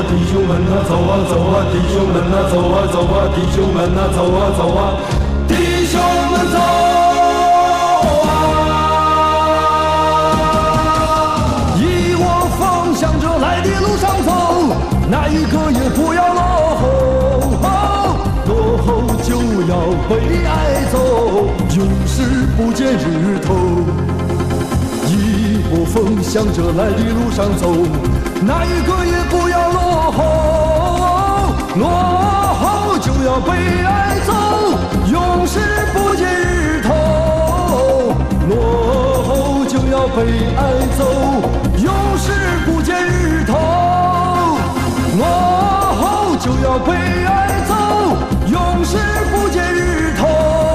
弟兄们呐，走啊走啊，弟兄们呐，走啊走啊，弟兄们呐，走啊走啊，弟兄们走啊！一窝蜂向着来的路上走，哪一个也不要落后，落后就要被爱走，永世不见日头。一窝蜂向着来的路上走，哪一个也不要落后，落后就要被爱走，永世不见日头。落后就要被爱走，永世不见日头。落后就要被爱走，永世不见日头。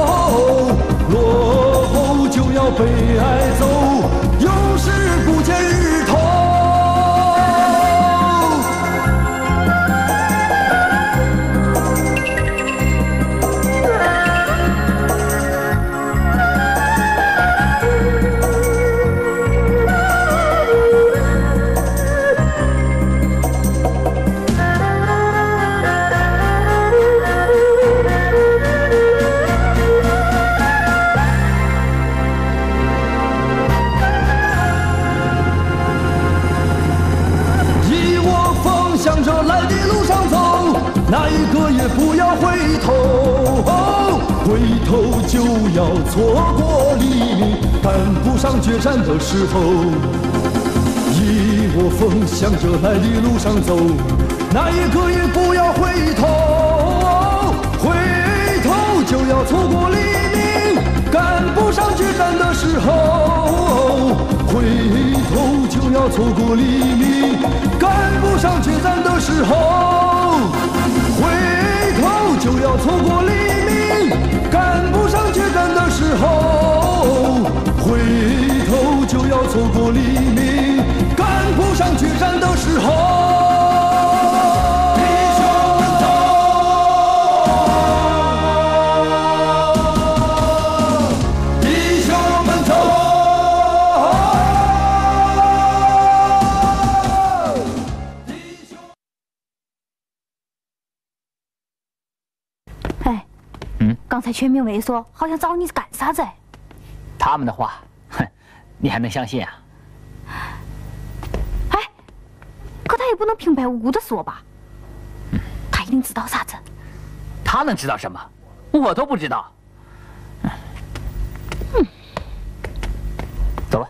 落后就要被爱走，永世不见日头。哪一个也不要回头，回头就要错过黎明，赶不上决战的时候。一窝蜂向着来的路上走，哪一个也不要回头，回头就要错过黎明，赶不上决战的时候。回头就要错过黎明，赶不上决战的时候。回头就要错过黎明，赶不上决战的时候。回头就要错过黎明，赶不上决战的时候。弟兄们走，弟兄们走。 刚才全民围缩，好像找你是干啥子？ 他们的话，哼，你还能相信啊？ 哎，可他也不能平白无故的说吧？他一定知道啥子？ 他能知道什么？我都不知道。走吧。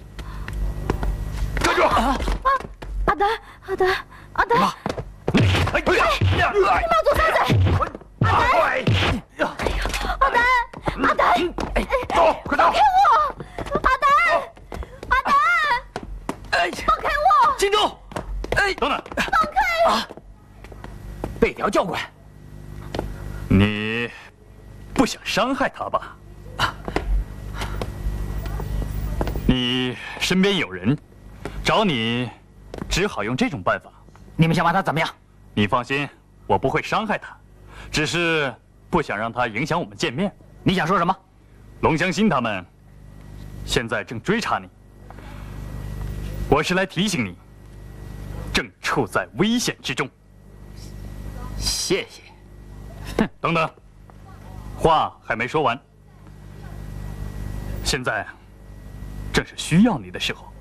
站住！ 阿丹，阿丹，阿丹！ 哎， 你妈做啥子？阿丹！阿丹，阿丹， 走，快走！ 放开我！阿丹，阿丹，放开我！ 金钟， 等等， 放开！ 啊！北条教官， 你不想伤害他吧？你身边有人找你，只好用这种办法。 你们想把他怎么样？ 你放心，我不会伤害他，只是不想让他影响我们见面。 你想说什么？ 龙香心他们现在正追查你，我是来提醒你，正处在危险之中。 谢谢。 哼，等等，话还没说完。现在正是需要你的时候，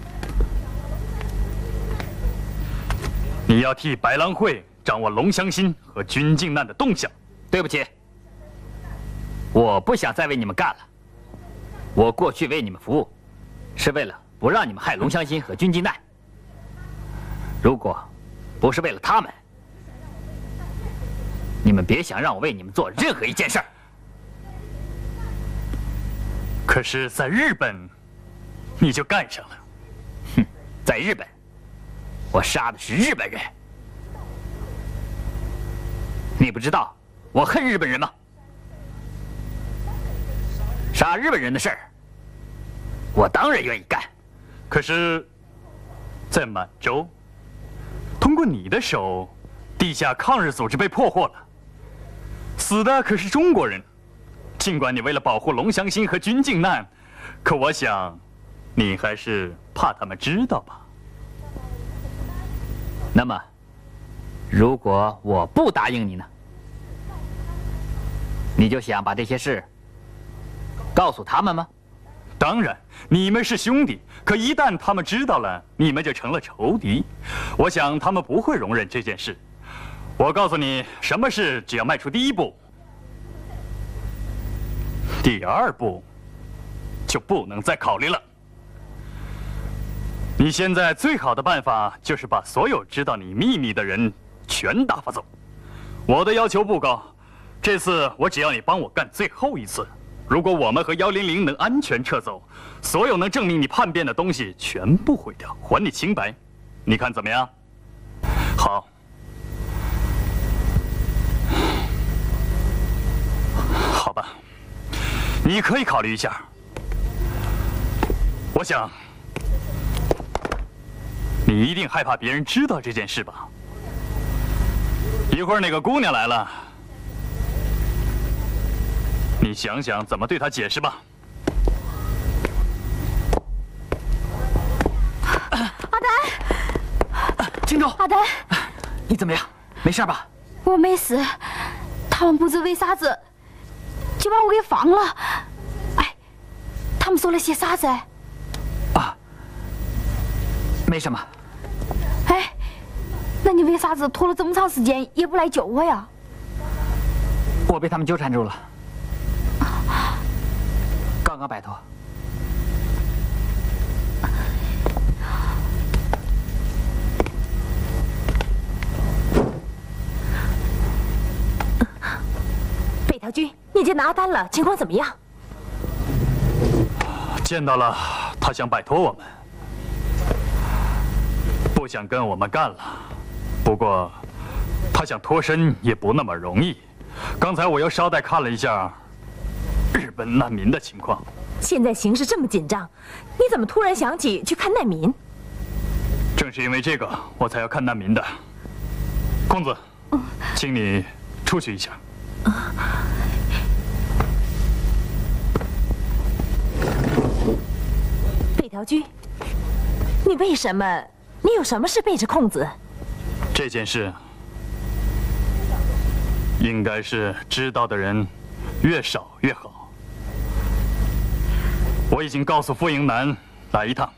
你要替白狼会掌握龙香心和军境难的动向。 对不起，我不想再为你们干了。我过去为你们服务，是为了不让你们害龙香心和军境难。如果不是为了他们，你们别想让我为你们做任何一件事儿。 可是，在日本，你就干上了。 哼，在日本，我杀的是日本人。你不知道我恨日本人吗？杀日本人的事儿，我当然愿意干。 可是，在满洲，通过你的手，地下抗日组织被破获了，死的可是中国人。尽管你为了保护龙香心和军境难，可我想，你还是怕他们知道吧？ 那么， 如果我不答应你呢？你就想把这些事告诉他们吗？ 当然，你们是兄弟，可一旦他们知道了，你们就成了仇敌。我想他们不会容忍这件事。我告诉你，什么事只要迈出第一步，第二步就不能再考虑了。你现在最好的办法就是把所有知道你秘密的人全打发走。我的要求不高，这次我只要你帮我干最后一次。如果我们和100能安全撤走，所有能证明你叛变的东西全部毁掉，还你清白，你看怎么样？好。好吧，你可以考虑一下。我想，你一定害怕别人知道这件事吧？一会儿那个姑娘来了，你想想怎么对她解释吧。 阿丹， 青州， 阿丹， 你怎么样？没事吧？ 我没事，他们不知为啥子就把我给放了。哎，他们说了些啥子？ 啊，没什么。 哎，那你为啥子拖了这么长时间也不来救我呀？ 我被他们纠缠住了，刚刚摆脱。 北条君，你见到阿丹了，情况怎么样？ 见到了，他想摆脱我们，不想跟我们干了。不过，他想脱身也不那么容易。刚才我又捎带看了一下日本难民的情况。 现在形势这么紧张，你怎么突然想起去看难民？ 正是因为这个，我才要看难民的。公子，请你出去一下。 北条君，你为什么？你有什么事背着空子？ 这件事应该是知道的人越少越好。我已经告诉傅迎南来一趟。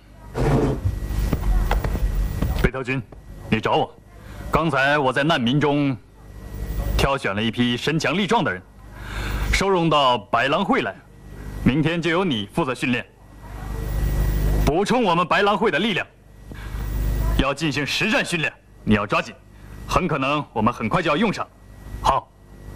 北条君，你找我。刚才我在难民中挑选了一批身强力壮的人，收容到白狼会来。明天就由你负责训练，补充我们白狼会的力量。要进行实战训练，你要抓紧，很可能我们很快就要用上。好。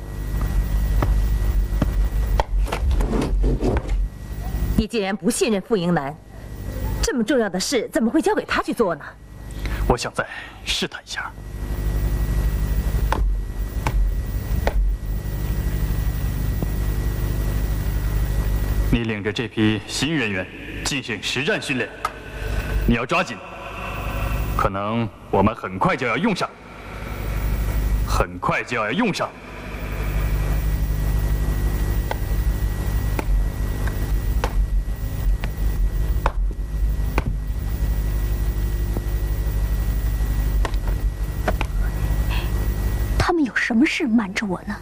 你既然不信任傅迎南，这么重要的事怎么会交给他去做呢？ 我想再试探一下。你领着这批新人员进行实战训练，你要抓紧，可能我们很快就要用上，很快就要用上。 他们有什么事瞒着我呢？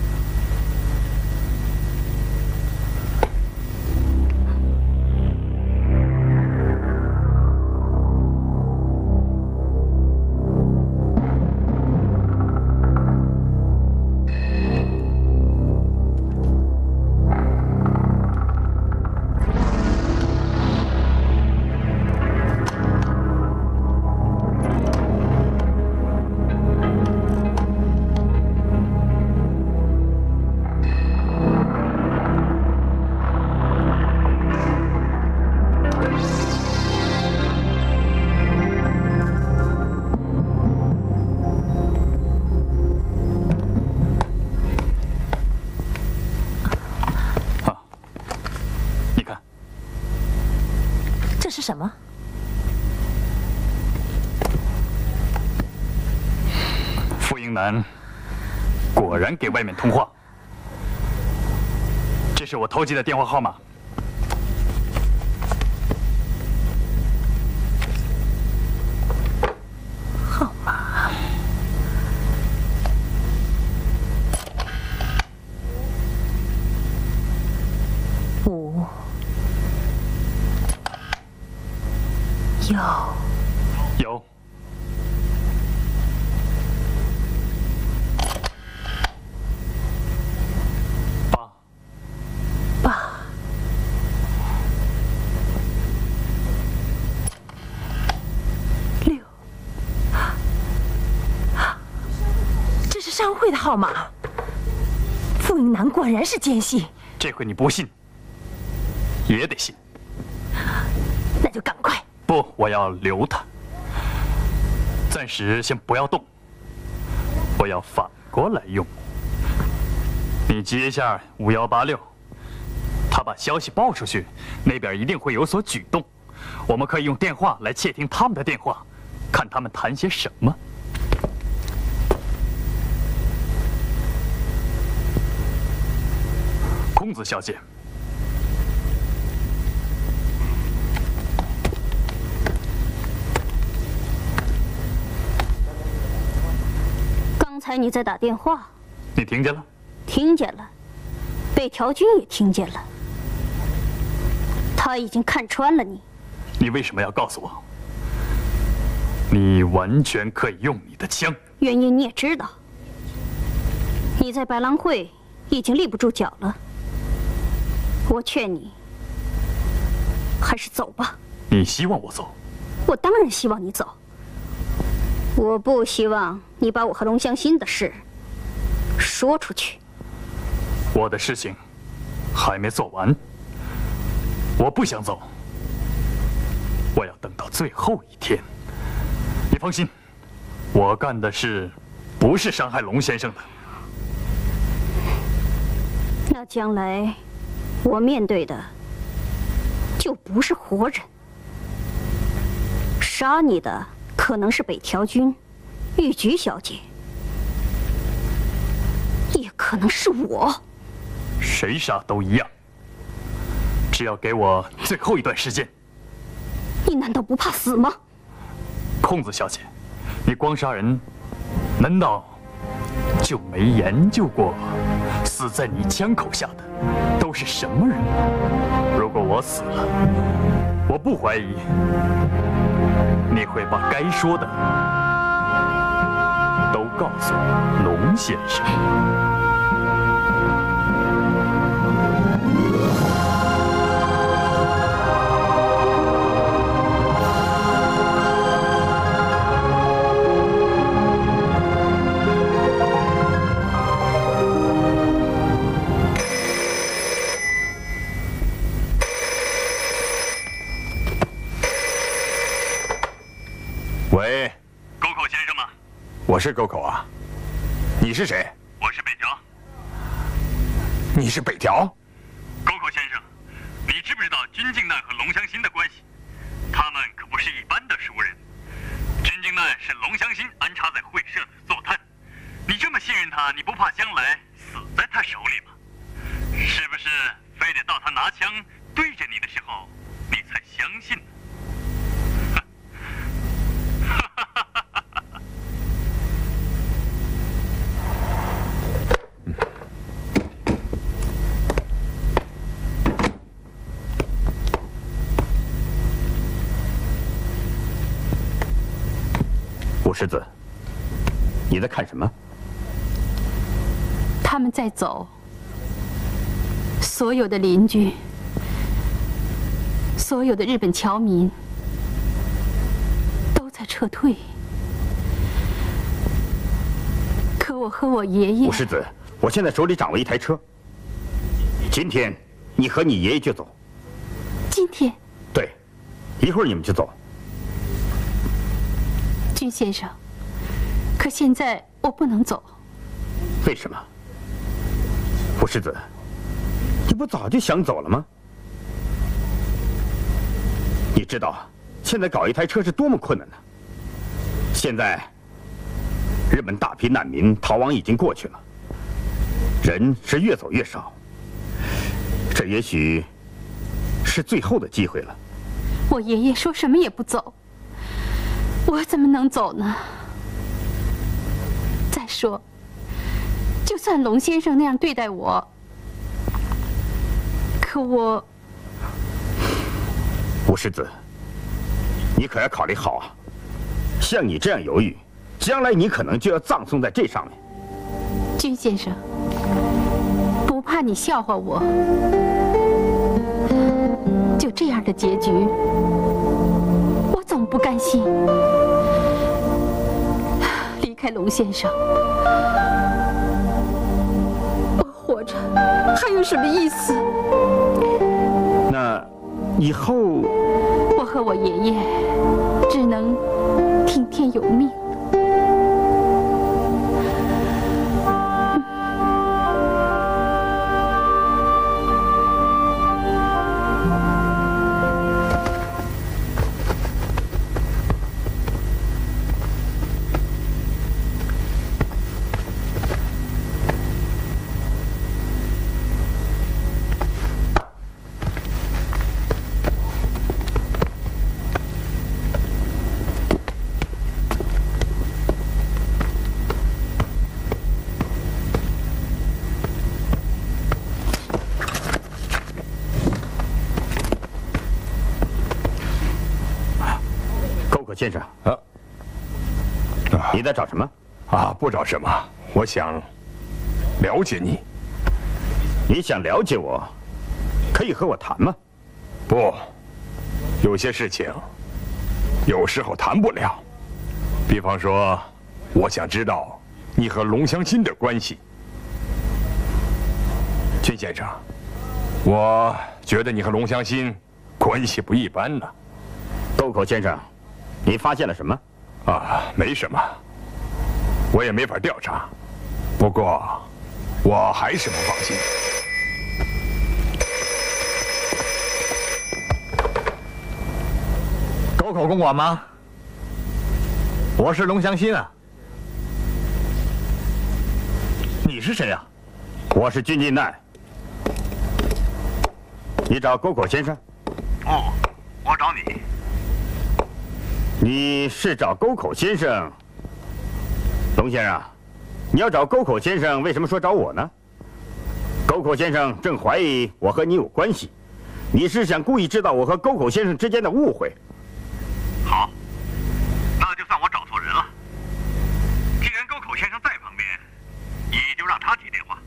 是什么？ 傅迎南果然给外面通话，这是我投寄的电话号码。 号码。 商会的号码。傅英南果然是奸细。 这回你不信，也得信。 那就赶快。 不，我要留他。暂时先不要动，我要反过来用。你接一下5186，他把消息报出去，那边一定会有所举动。我们可以用电话来窃听他们的电话，看他们谈些什么。公子小姐， 刚才你在打电话， 你听见了？ 听见了，北条君也听见了，他已经看穿了你。 你为什么要告诉我？你完全可以用你的枪。 原因你也知道，你在白狼会已经立不住脚了。我劝你，还是走吧。 你希望我走？ 我当然希望你走。我不希望你把我和龙香心的事说出去。 我的事情还没做完，我不想走，我要等到最后一天。你放心，我干的事不是伤害龙先生的。 那将来我面对的就不是活人，杀你的可能是北条君、玉菊小姐，也可能是我。 谁杀都一样，只要给我最后一段时间。 你难道不怕死吗？ 空子小姐，你光杀人，难道就没研究过死在你枪口下的都是什么人吗？如果我死了，我不怀疑你会把该说的都告诉龙先生。 喂， 沟口先生吗？ 我是沟口啊，你是谁？ 我是北条。 你是北条？ 沟口先生，你知不知道君敬难和龙香心的关系？他们可不是一般的熟人。君敬难是龙香心安插在会社的坐探，你这么信任他，你不怕将来死在他手里吗？是不是非得到他拿枪对着你的时候，你才相信呢？ 武世子，你在看什么？ 他们在走，所有的邻居，所有的日本侨民都在撤退。可我和我爷爷…… 武世子，我现在手里掌握一台车，今天你和你爷爷就走。 今天？ 对，一会儿你们就走。 君先生，可现在我不能走。 为什么？武世子，你不早就想走了吗？你知道现在搞一台车是多么困难呢？现在日本大批难民逃亡已经过去了，人是越走越少，这也许是最后的机会了。 我爷爷说什么也不走，我怎么能走呢？再说，就算龙先生那样对待我，可我…… 武世子，你可要考虑好啊！像你这样犹豫，将来你可能就要葬送在这上面。 君先生，不怕你笑话我，就这样的结局，我总不甘心。离开龙先生，我活着还有什么意思？ 那以后， 我和我爷爷只能听天由命。 先生，你在找什么？ 不找什么，我想了解你。 你想了解我，可以和我谈吗？ 不，有些事情有时候谈不了。比方说，我想知道你和龙香心的关系。君先生，我觉得你和龙香心关系不一般呢。 沟口先生。你发现了什么？ 没什么，我也没法调查。不过，我还是不放心。 沟口公馆吗？我是龙香心啊。你是谁啊？ 我是君近奈。你找沟口先生？ 我找你。 你是找沟口先生，龙先生，你要找沟口先生，为什么说找我呢？沟口先生正怀疑我和你有关系，你是想故意制造我和沟口先生之间的误会。 好，那就算我找错人了。既然沟口先生在旁边，你就让他接电话。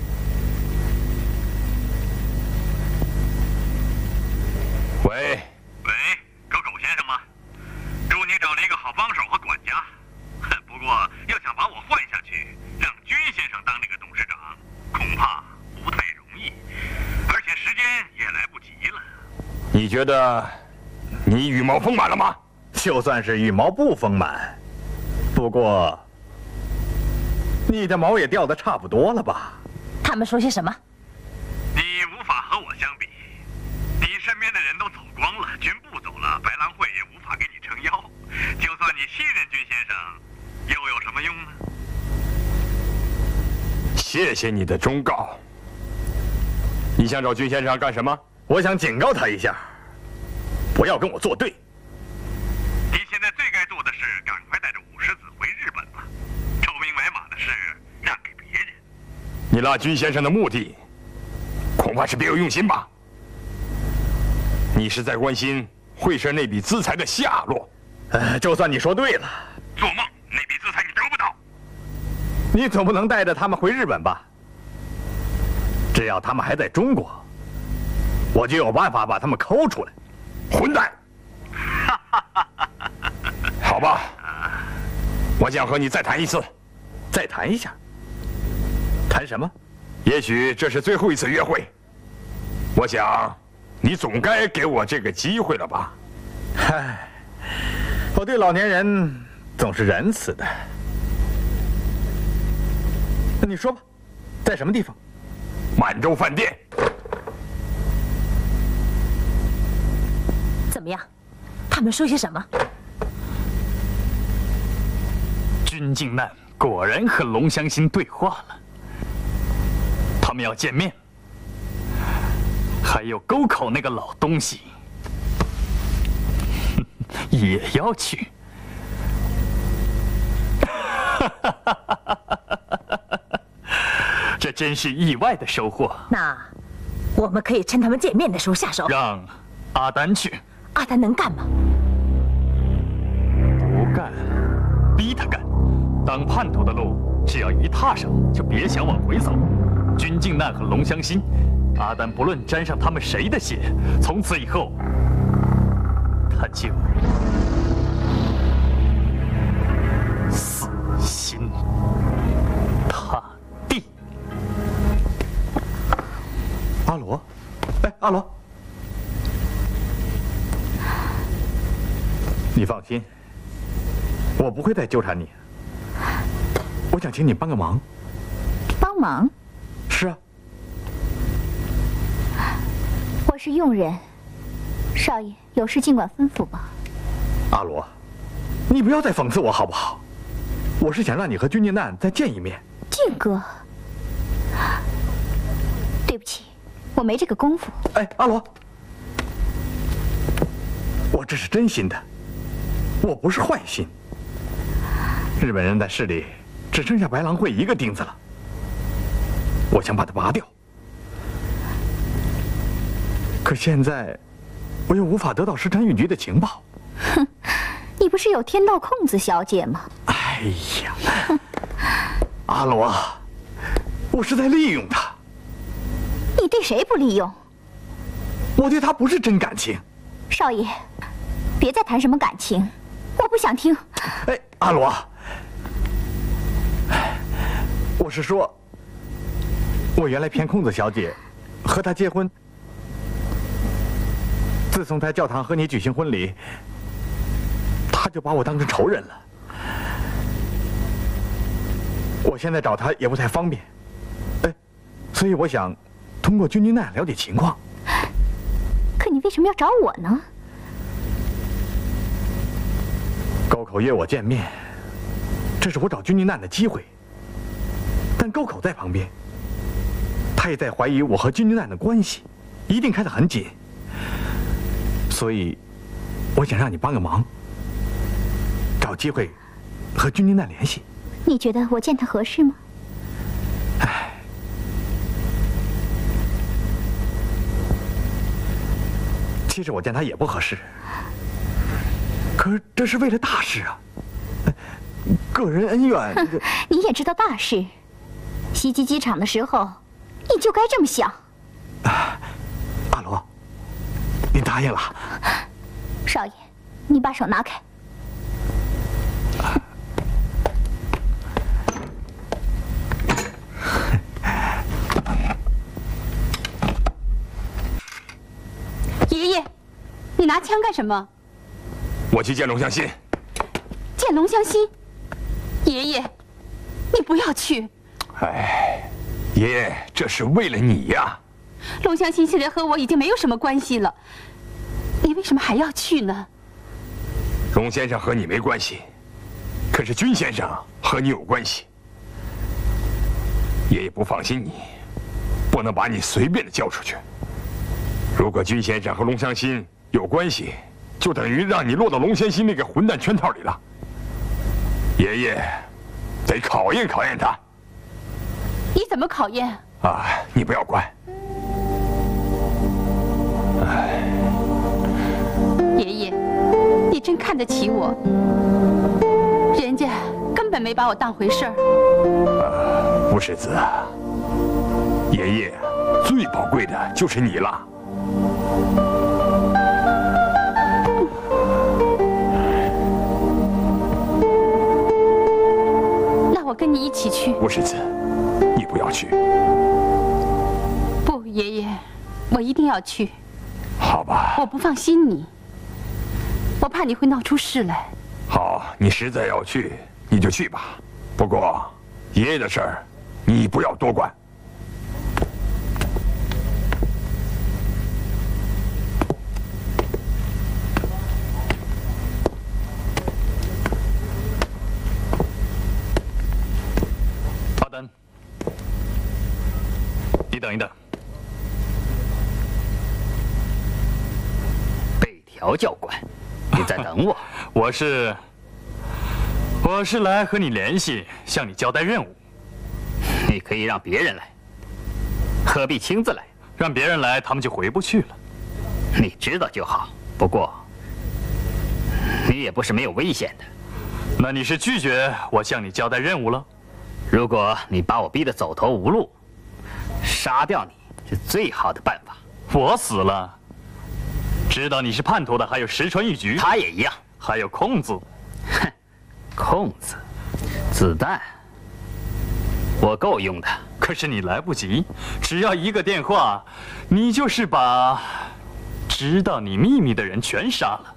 喂， 沟口先生吗？祝你找了一个好帮手和管家，不过要想把我换下去，让君先生当这个董事长，恐怕不太容易，而且时间也来不及了。 你觉得你羽毛丰满了吗？ 就算是羽毛不丰满，不过你的毛也掉得差不多了吧？ 他们说些什么？ 你无法和我相比，你身边的人都走光了，军部走了，白狼会也无法给你撑腰。就算你信任君先生，又有什么用呢？ 谢谢你的忠告。你想找君先生干什么？ 我想警告他一下，不要跟我作对。你现在最该做的是赶快带着武士子回日本吧，抽兵买马的事让给别人。 你拉君先生的目的，恐怕是别有用心吧？你是在关心会社那笔资财的下落？ 就算你说对了，做梦，那笔资财你得不到。你总不能带着他们回日本吧？只要他们还在中国，我就有办法把他们抠出来。 混蛋！好吧，我想和你再谈一次。 再谈一下？谈什么？ 也许这是最后一次约会。我想，你总该给我这个机会了吧？ 唉，我对老年人总是仁慈的。那你说吧，在什么地方？ 满洲饭店。 怎么样？他们说些什么？ 君近难果然和龙香心对话了，他们要见面。还有沟口那个老东西也要去。这真是意外的收获。 那我们可以趁他们见面的时候下手。 让阿丹去。 阿丹能干吗？ 不干，逼他干。当叛徒的路，只要一踏上，就别想往回走。君近难和龙香心，阿丹不论沾上他们谁的血，从此以后，他就死心踏地。 阿罗，哎，阿罗，你放心，我不会再纠缠你。我想请你帮个忙。 帮忙？ 是啊。 我是佣人，少爷有事尽管吩咐吧。 阿罗，你不要再讽刺我好不好？我是想让你和君靖难再见一面。 靖哥，对不起，我没这个功夫。 哎，阿罗，我这是真心的，我不是坏心。日本人在市里只剩下白狼会一个钉子了，我想把它拔掉。可现在，我又无法得到石川御局的情报。 哼，你不是有天道空子小姐吗？ 哎呀，阿罗，我是在利用她。 你对谁不利用？ 我对她不是真感情。 少爷，别再谈什么感情，我不想听。 哎，阿罗，我是说，我原来骗空子小姐，和她结婚。自从在教堂和你举行婚礼，他就把我当成仇人了。我现在找他也不太方便，哎，所以我想通过君靖难了解情况。 可你为什么要找我呢？ 沟口约我见面，这是我找君靖难的机会。但沟口在旁边，他也在怀疑我和君靖难的关系，一定开得很紧。所以，我想让你帮个忙，找机会和君靖难联系。 你觉得我见他合适吗？ 唉，其实我见他也不合适，可是这是为了大事啊，个人恩怨。 你也知道大事，袭击机场的时候，你就该这么想。 阿罗。你答应了， 少爷，你把手拿开。 爷爷，你拿枪干什么？ 我去见龙香心。 见龙香心？爷爷，你不要去。 哎，爷爷，这是为了你呀。 龙香心现在和我已经没有什么关系了，你为什么还要去呢？ 龙先生和你没关系，可是君先生和你有关系。爷爷不放心你，不能把你随便的交出去。如果君先生和龙香心有关系，就等于让你落到龙先心那个混蛋圈套里了。爷爷得考验考验他。 你怎么考验？ 啊，你不要管。 爷爷，你真看得起我，人家根本没把我当回事儿。 不是子，爷爷最宝贵的就是你了。 那我跟你一起去。 不是子，你不要去。 不，爷爷，我一定要去。 好吧。 我不放心你，我怕你会闹出事来。 好，你实在要去，你就去吧。不过，爷爷的事儿，你不要多管。 阿丹，你等一等。 北条教官，你在等我？ 我是来和你联系，向你交代任务。 你可以让别人来，何必亲自来？ 让别人来，他们就回不去了。 你知道就好。不过，你也不是没有危险的。 那你是拒绝我向你交代任务了？ 如果你把我逼得走投无路，杀掉你是最好的办法。 我死了，知道你是叛徒的还有石川义局， 他也一样， 还有空子。 哼，空子， 子弹，我够用的。 可是你来不及，只要一个电话，你就是把知道你秘密的人全杀了，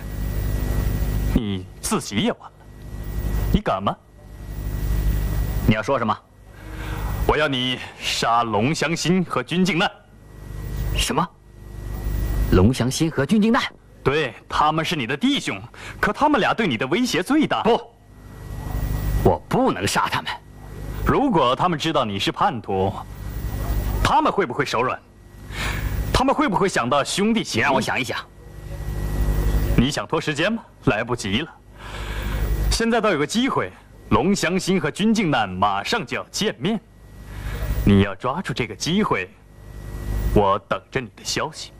你自己也完了。你敢吗？ 你要说什么？ 我要你杀龙祥新和军境难。 什么？龙祥新和军境难？ 对，他们是你的弟兄，可他们俩对你的威胁最大。 不，我不能杀他们。 如果他们知道你是叛徒，他们会不会手软？他们会不会想到兄弟情？ 你让我想一想。 你想拖时间吗？来不及了。现在倒有个机会，龙祥新和军境难马上就要见面，你要抓住这个机会。我等着你的消息。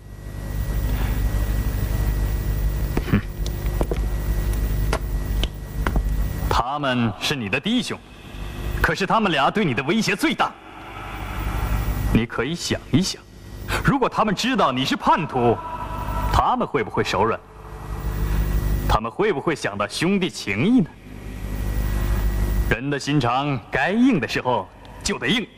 他们是你的弟兄，可是他们俩对你的威胁最大。你可以想一想，如果他们知道你是叛徒，他们会不会手软？他们会不会想到兄弟情谊呢？人的心肠，该硬的时候就得硬。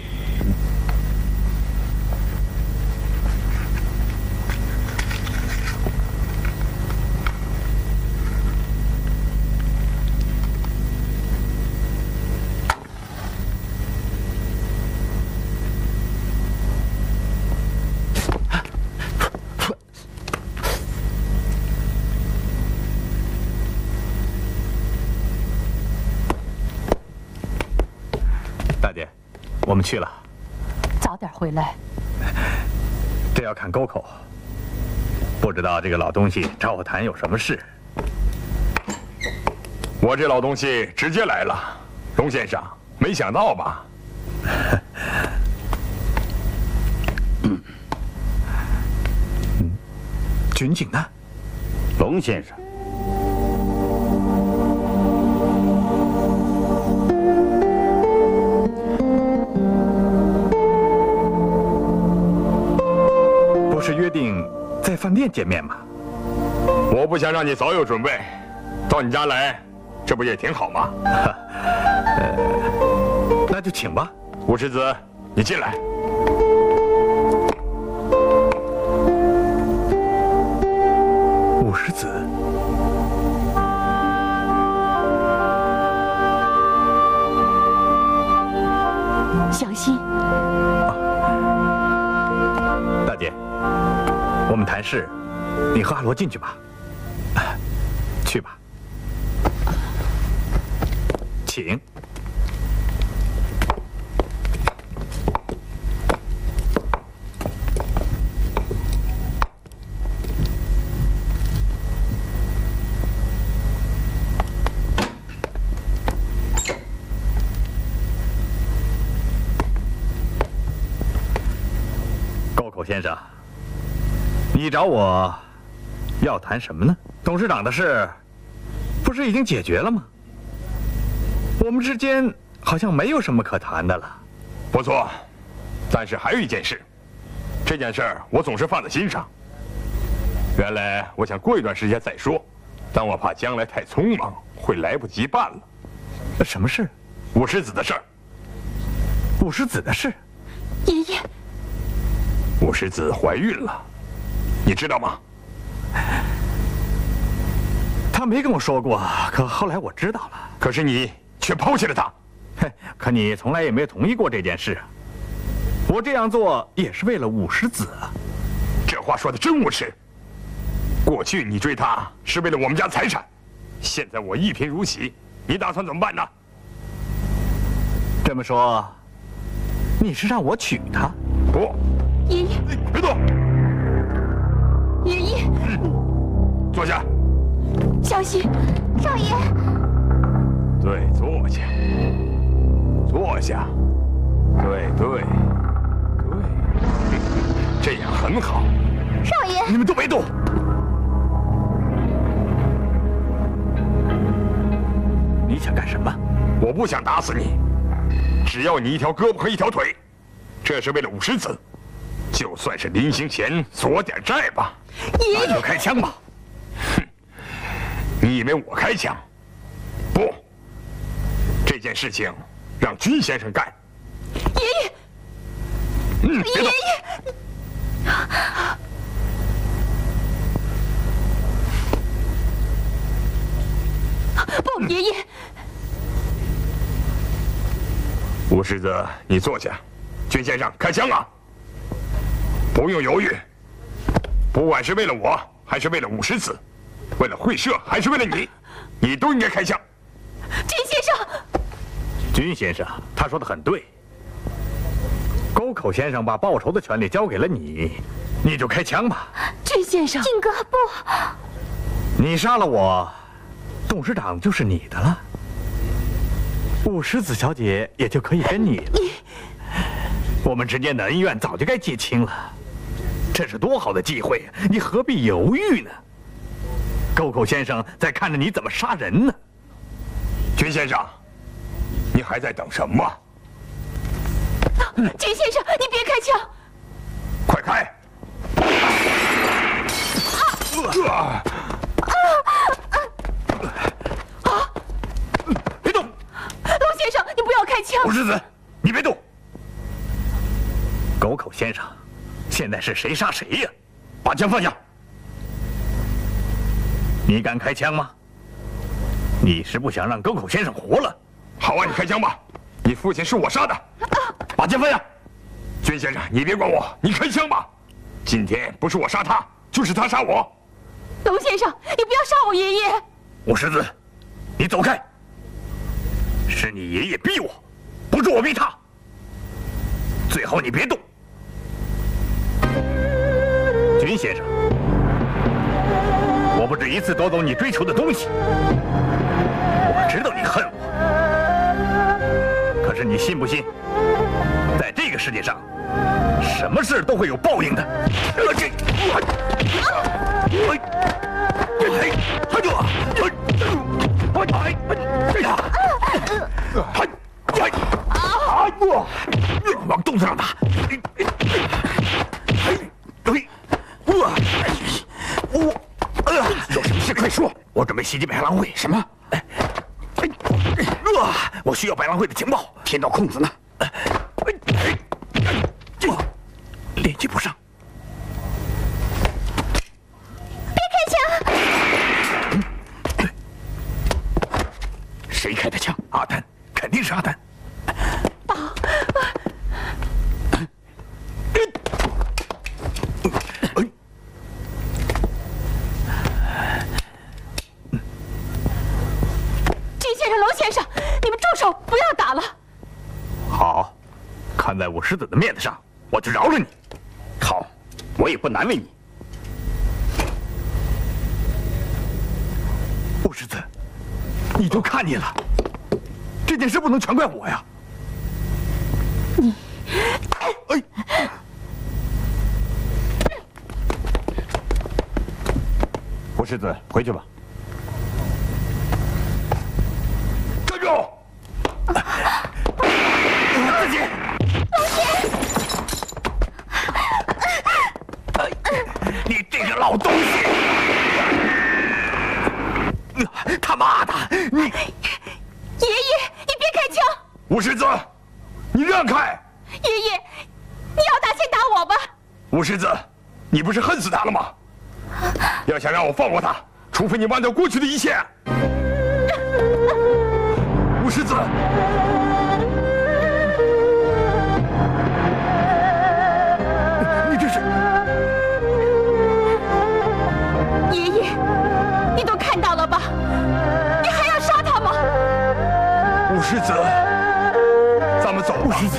我们去了， 早点回来。 这要看沟口，不知道这个老东西找我谈有什么事。 我这老东西直接来了，龙先生，没想到吧？ 军境难， 龙先生。 不是约定在饭店见面吗？ 我不想让你早有准备，到你家来，这不也挺好吗？ 那就请吧。 武世子，你进来。 武世子， 小心。 大姐，我们谈事，你和阿罗进去吧。去吧，请。沟口先生，你找我要谈什么呢？董事长的事不是已经解决了吗？我们之间好像没有什么可谈的了。 不错，但是还有一件事，这件事儿我总是放在心上。原来我想过一段时间再说，但我怕将来太匆忙，会来不及办了。 什么事？ 武世子的事儿。 武世子的事？ 爷爷， 武世子怀孕了，你知道吗？ 他没跟我说过，可后来我知道了。 可是你却抛弃了他。 嘿，可你从来也没有同意过这件事啊。我这样做也是为了武世子啊。 这话说的真无耻。过去你追他是为了我们家财产，现在我一贫如洗，你打算怎么办呢？ 这么说，你是让我娶她？ 不。 爷爷， 别动。 爷爷， 坐下。 小心，少爷。 对，坐下。坐下。对，这样很好。 少爷， 你们都别动。你想干什么？ 我不想打死你，只要你一条胳膊和一条腿，这是为了武世子，就算是临行前索点债吧。 爷爷， 那就开枪吧。 哼，你以为我开枪？不， 这件事情让君先生干。 爷爷， 别动。 不，爷爷。 吴世子，你坐下。君先生，开枪啊！不用犹豫，不管是为了我，还是为了武石子，为了会社，还是为了你，你都应该开枪。 君先生， 君先生，他说的很对。沟口先生把报仇的权利交给了你，你就开枪吧。 君先生， 靖哥不， 你杀了我，董事长就是你的了，武石子小姐也就可以跟你了。我们之间的恩怨早就该结清了，这是多好的机会啊！你何必犹豫呢？沟口先生在看着你怎么杀人呢。 君先生，你还在等什么？ 君先生，你别开枪！ 快开！ 别动！ 龙先生，你不要开枪！ 武石子，你别动！沟口先生，现在是谁杀谁呀？把枪放下！你敢开枪吗？你是不想让沟口先生活了？ 好啊，你开枪吧！你父亲是我杀的。 把枪放下！ 君先生，你别管我，你开枪吧！今天不是我杀他，就是他杀我。 龙先生，你不要杀我爷爷！ 武石子，你走开！是你爷爷逼我，不是我逼他。最好你别动。君先生，我不止一次夺走你追求的东西，我知道你恨我，可是你信不信，在这个世界上，什么事都会有报应的。往肚子上打！有什么事快说！我准备袭击百狼会。什么？我需要百狼会的情报。天道空子呢？联系不上。 别开枪！ 谁开的枪？阿丹，肯定是阿丹。 不要打了！ 好，看在武石子的面子上，我就饶了你。 好，我也不难为你。 武石子，你就看你了，这件事不能全怪我呀。 你， 武石子，回去吧。 站住！ 自己，你这个老东西！他妈的，你！ 爷爷，你别开枪！ 武石子，你让开！ 爷爷，你要打先打我吧！ 武石子，你不是恨死他了吗？要想让我放过他，除非你忘掉过去的一切。武石子。 爷爷，你都看到了吧？你还要杀他吗？ 武石子，咱们走吧。 武石子。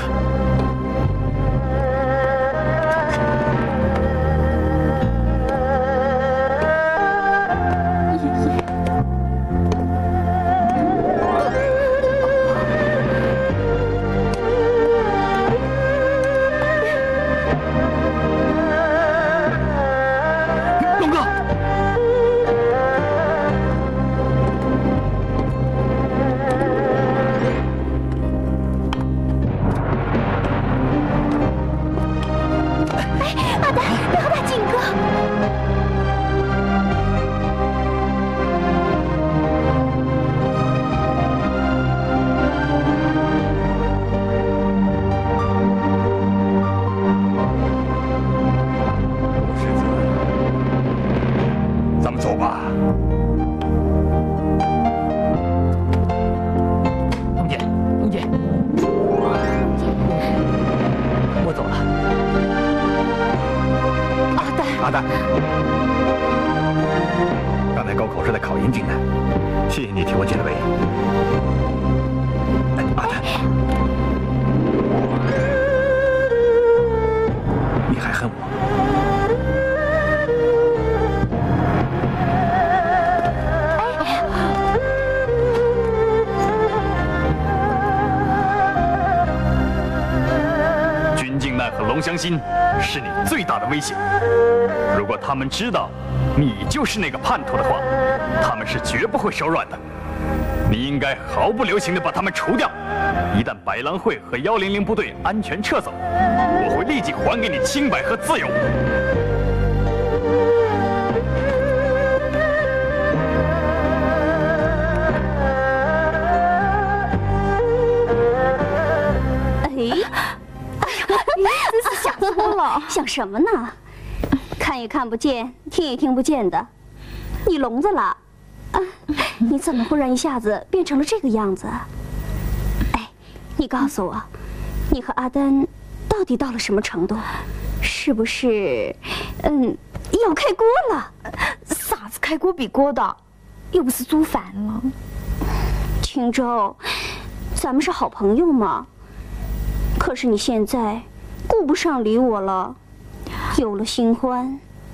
奈和龙香心是你最大的威胁。如果他们知道你就是那个叛徒的话，他们是绝不会手软的。你应该毫不留情地把他们除掉。一旦白狼会和100部队安全撤走，我会立即还给你清白和自由。 真是想错了。想什么呢？看也看不见，听也听不见的，你聋子了？啊，你怎么忽然一下子变成了这个样子？哎，你告诉我，你和阿丹到底到了什么程度？是不是，要开锅了？ 啥子开锅比锅的？又不是煮饭了。 青州，咱们是好朋友嘛。可是你现在顾不上理我了，有了新欢。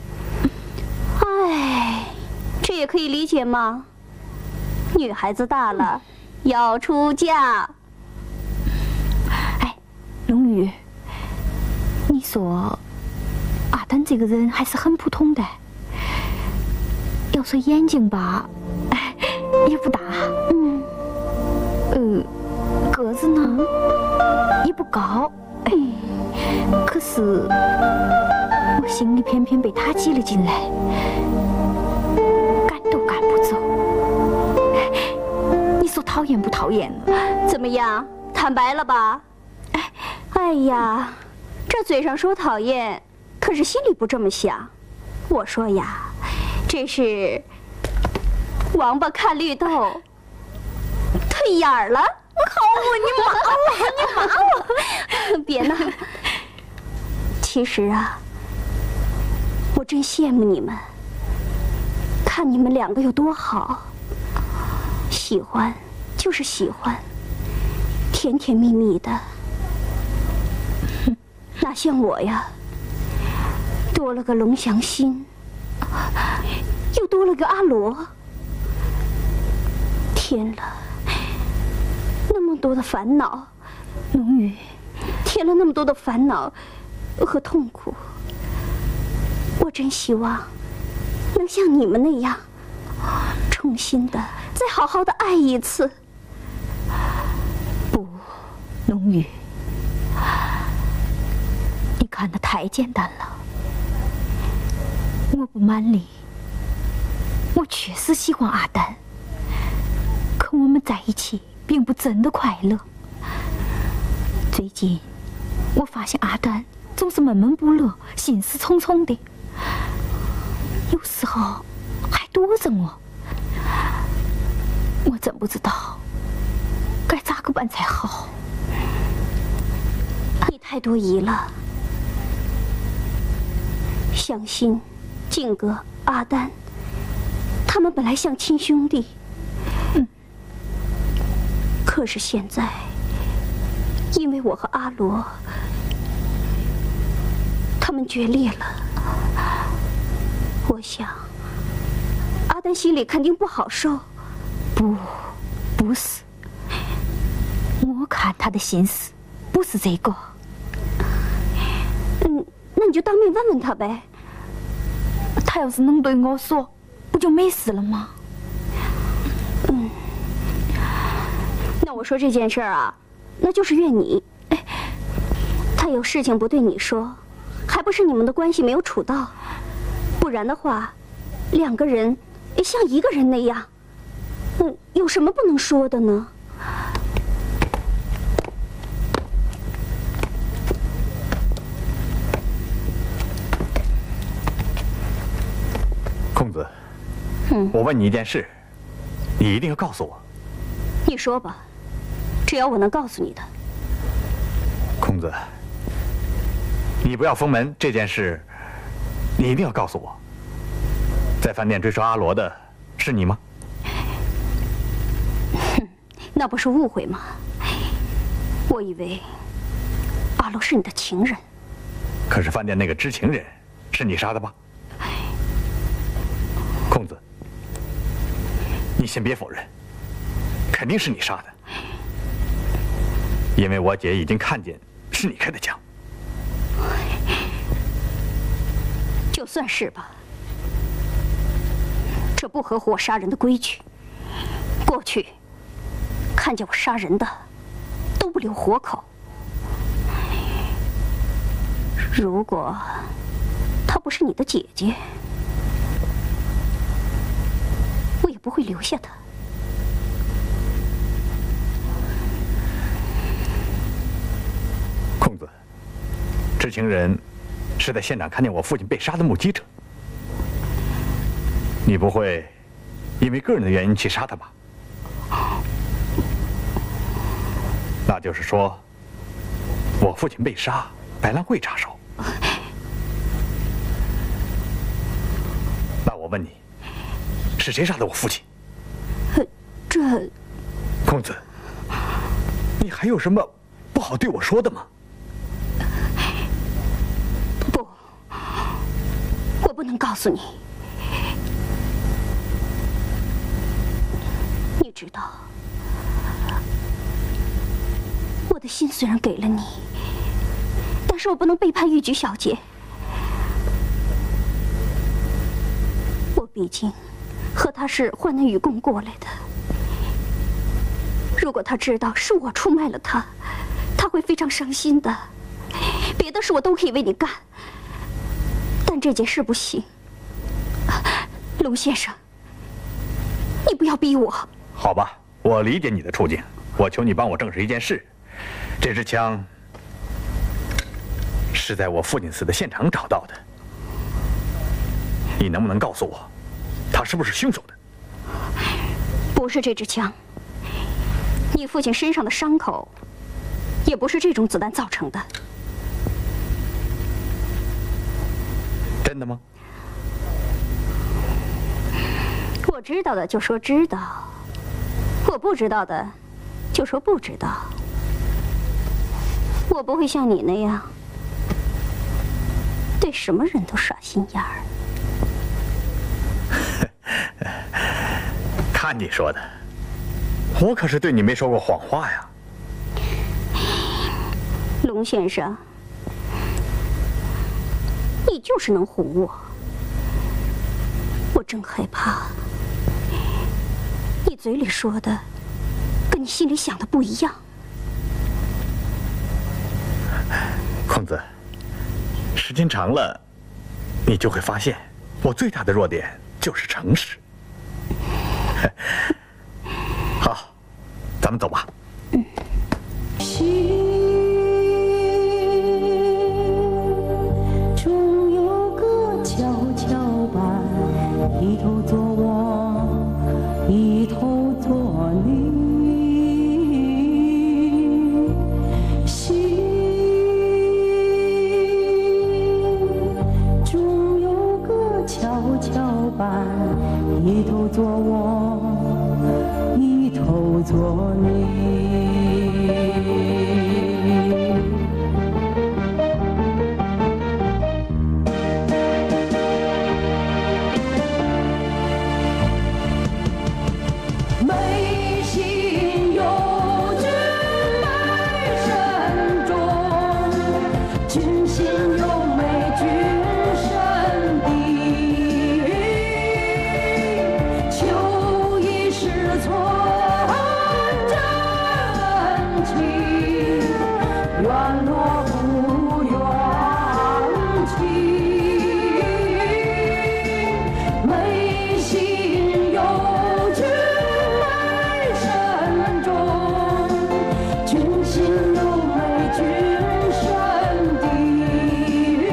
哎，这也可以理解嘛。女孩子大了，要出嫁。 哎，龙宇，你说阿丹这个人还是很普通的。要说眼睛吧，也不大，个子呢也不高，可是我心里偏偏被他挤了进来，赶都赶不走。你说讨厌不讨厌呢？ 怎么样，坦白了吧？哎呀，这嘴上说讨厌，可是心里不这么想。我说呀，这是王八看绿豆，退眼儿了。好我，你骂我！别闹。其实啊，我真羡慕你们，看你们两个有多好。喜欢就是喜欢，甜甜蜜蜜的。哪像我呀，多了个龙翔心，又多了个阿罗。天了，那么多的烦恼，龙宇，添了那么多的烦恼和痛苦。我真希望能像你们那样，重新的再好好的爱一次。 不，龙宇，你看得太简单了。我不瞒你，我确实喜欢阿丹，可我们在一起并不真的快乐。最近我发现阿丹总是闷闷不乐，心思匆匆的，有时候还躲着我。我真不知道该咋个办才好。 你太多疑了。向心、静哥、阿丹，他们本来像亲兄弟。可是现在，因为我和阿罗，他们决裂了。我想，阿丹心里肯定不好受。 不是，我看他的心思不是这个。 那你就当面问问他呗。 他要是能对我说，不就没事了吗？ 那我说这件事儿啊，那就是怨你。他有事情不对你说，还不是你们的关系没有处到？不然的话，两个人像一个人那样，有什么不能说的呢？ 公子，我问你一件事，你一定要告诉我。 你说吧，只要我能告诉你的。 公子，你不要封门这件事，你一定要告诉我。在饭店追杀阿罗的是你吗？ 那不是误会吗？我以为阿罗是你的情人。 可是饭店那个知情人是你杀的吧？公子，你先别否认，肯定是你杀的，因为我姐已经看见是你开的枪。 算是吧。这不合乎我杀人的规矩。过去看见我杀人的，都不留活口。如果她不是你的姐姐，我也不会留下她。 空子，知情人是在现场看见我父亲被杀的目击者。你不会因为个人的原因去杀他吧？那就是说，我父亲被杀，白兰会插手。那我问你，是谁杀的我父亲？ 这， 公子，你还有什么不好对我说的吗？ 不，我不能告诉你。你知道，我的心虽然给了你，但是我不能背叛玉菊小姐。我毕竟和她是患难与共过来的。如果她知道是我出卖了她，她会非常伤心的。别的事我都可以为你干，但这件事不行。龙先生，你不要逼我。 好吧，我理解你的处境。我求你帮我证实一件事：这支枪是在我父亲死的现场找到的。你能不能告诉我，他是不是凶手的？ 不是这支枪。你父亲身上的伤口，也不是这种子弹造成的。 真的吗？ 我知道的就说知道，我不知道的就说不知道。我不会像你那样对什么人都耍心眼儿。 看你说的，我可是对你没说过谎话呀。 龙先生，你就是能唬我，我真害怕。你嘴里说的跟你心里想的不一样。 空子，时间长了，你就会发现，我最大的弱点就是诚实。好，咱们走吧。 心中有个跷跷板，一头做我，一头做你。心中有个跷跷板，一头做我，一头做你。眉心有君埋身中，君心有美君深地。求一世存真情，愿落不怨情。眉心有君埋身中，君心有美君深地。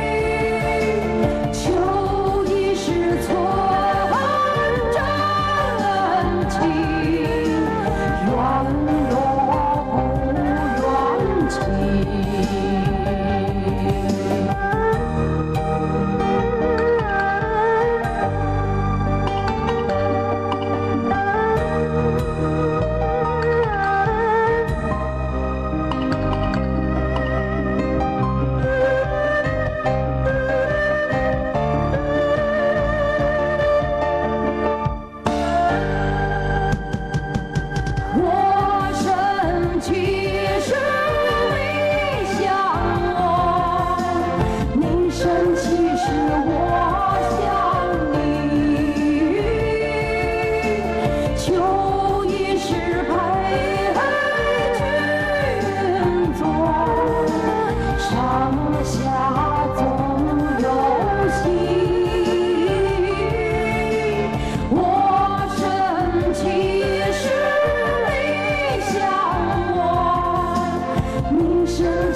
求一世存真情，愿落不怨情。我身其实微笑。 生。